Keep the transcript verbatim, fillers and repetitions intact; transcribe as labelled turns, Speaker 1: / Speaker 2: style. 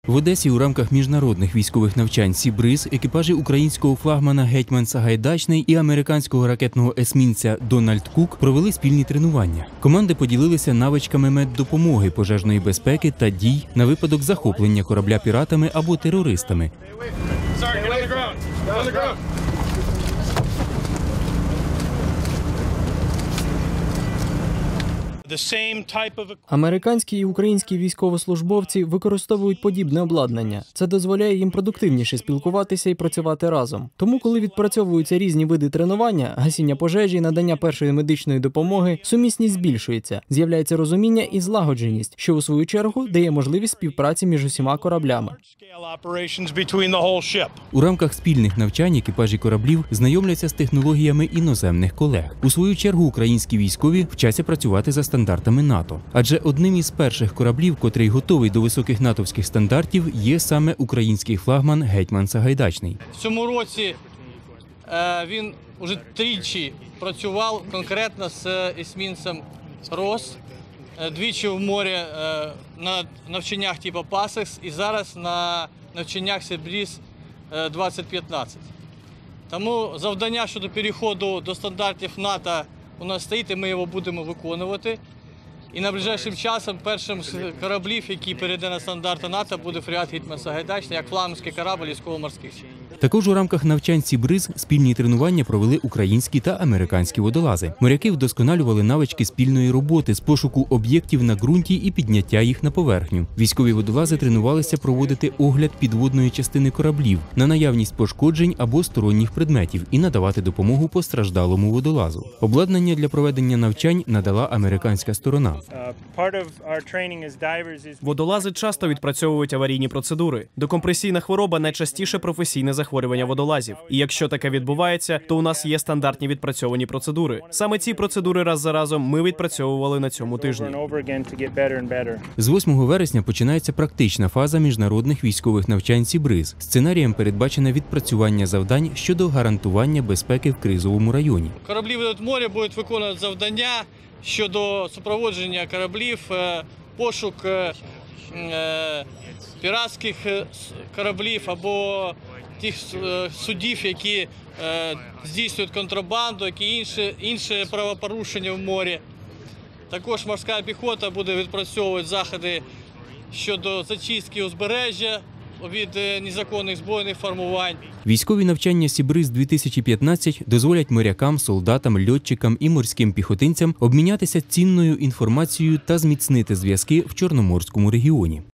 Speaker 1: В Одесі у рамках міжнародних військових навчань «Сі-Бриз» екіпажі українського флагмана «Гетьман Сагайдачний» і американського ракетного есмінця «Дональд Кук» провели спільні тренування. Команди поділилися навичками меддопомоги, пожежної безпеки та дій на випадок захоплення корабля піратами або терористами.
Speaker 2: Американські і українські військовослужбовці використовують подібне обладнання. Це дозволяє їм продуктивніше спілкуватися і працювати разом. Тому, коли відпрацьовуються різні види тренування, гасіння пожежі, надання першої медичної допомоги, сумісність збільшується, з'являється розуміння і злагодженість, що у свою чергу дає можливість співпраці між усіма кораблями.
Speaker 1: У рамках спільних навчань екіпажі кораблів знайомляться з технологіями іноземних колег. У свою чергу українські військові вчаться працювати за стандартами НАТО. Адже одним із перших кораблів, котрий готовий до високих натовських стандартів, є саме український флагман «Гетьман Сагайдачний».
Speaker 3: В цьому році е, він вже тричі працював конкретно з есмінцем «Рос», е, двічі в морі е, на навчаннях типу «Пасекс» і зараз на навчаннях «Сі-Бриз» е, двадцять п'ятнадцять. Тому завдання щодо переходу до стандартів НАТО у нас стоїть, і ми його будемо виконувати. І найближчим часом першим з кораблів, який перейде на стандарти НАТО, буде фрегат «Гетьман Сагайдачний», як флагманський корабль військово-морських сил.
Speaker 1: Також у рамках навчань «Сі-Бриз» спільні тренування провели українські та американські водолази. Моряки вдосконалювали навички спільної роботи з пошуку об'єктів на ґрунті і підняття їх на поверхню. Військові водолази тренувалися проводити огляд підводної частини кораблів на наявність пошкоджень або сторонніх предметів і надавати допомогу постраждалому водолазу. Обладнання для проведення навчань надала американська сторона.
Speaker 4: Водолази часто відпрацьовують аварійні процедури. Декомпресійна хвороба – найчастіше професійне захворювання водолазів. І якщо таке відбувається, то у нас є стандартні відпрацьовані процедури. Саме ці процедури раз за разом ми відпрацьовували на цьому тижні.
Speaker 1: З восьмого вересня починається практична фаза міжнародних військових навчань «Сі-Бриз». Сценарієм передбачено відпрацювання завдань щодо гарантування безпеки в кризовому районі.
Speaker 3: Кораблі в морі будуть виконувати завдання щодо супроводження кораблів, пошук піратських кораблів або тих судів, які здійснюють контрабанду, які інші, інші правопорушення в морі. Також морська піхота буде відпрацьовувати заходи щодо зачистки узбережжя від незаконних збройних формувань.
Speaker 1: Військові навчання «Сі-Бриз дві тисячі п'ятнадцять» дозволять морякам, солдатам, льотчикам і морським піхотинцям обмінятися цінною інформацією та зміцнити зв'язки в Чорноморському регіоні.